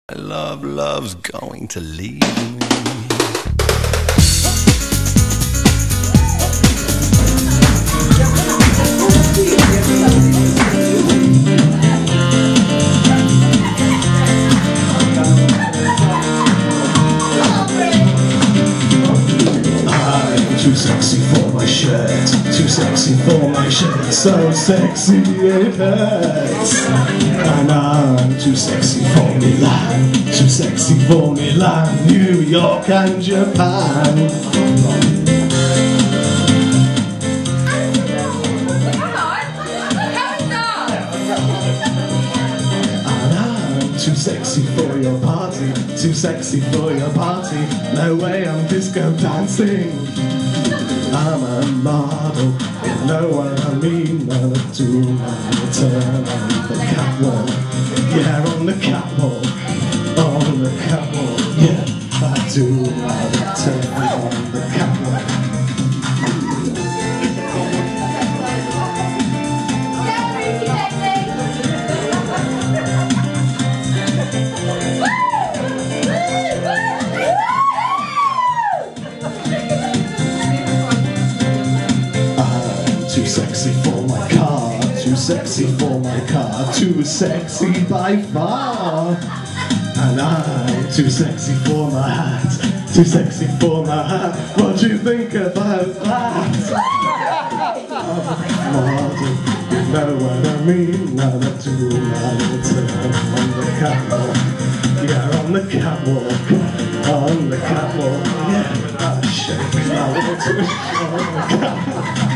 Love's going to leave me. Too sexy for my shirt, too sexy for my shirt, so sexy it hurts. And I'm too sexy for Milan, too sexy for Milan, New York and Japan. And I'm too sexy for your party, too sexy for your party, no way I'm disco dancing. I'm a model, you know what I mean. I'll do my turn on the catwalk, yeah, on the catwalk, on the catwalk, yeah, I do my turn on the catwalk. Too sexy for my car, too sexy for my car, too sexy by far. And I'm too sexy for my hat, too sexy for my hat. What do you think about that? Model, you know what I mean. Now I do my little turn on the catwalk, yeah, on the catwalk, on the catwalk, yeah, I shake my little twist on the catwalk.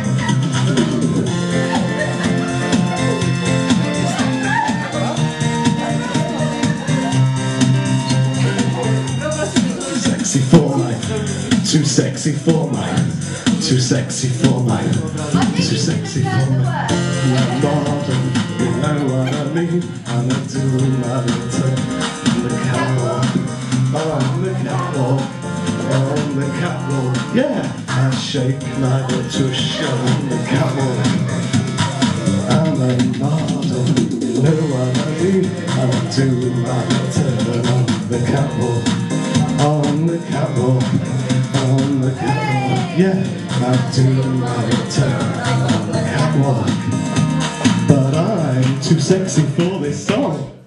Too sexy for mine, too sexy for mine, too sexy for mine. Yeah, modern, you know what I mean. And I do my little turn on the catwalk, on the catwalk, on the catwalk. Yeah, I shake my little tush on the catwalk. I'm a model, you know what I mean. And I do my little turn on the catwalk, on the catwalk. On the catwalk, yeah, I do my turn on the catwalk. But I'm too sexy for this song.